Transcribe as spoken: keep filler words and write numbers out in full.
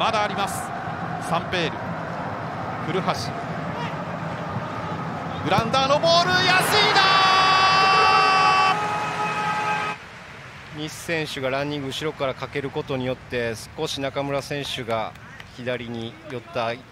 まだあります。サンペール、古橋、グラウンダーのボール、安いだ。 西選手がランニング後ろからかけることによって少し中村選手が左に寄った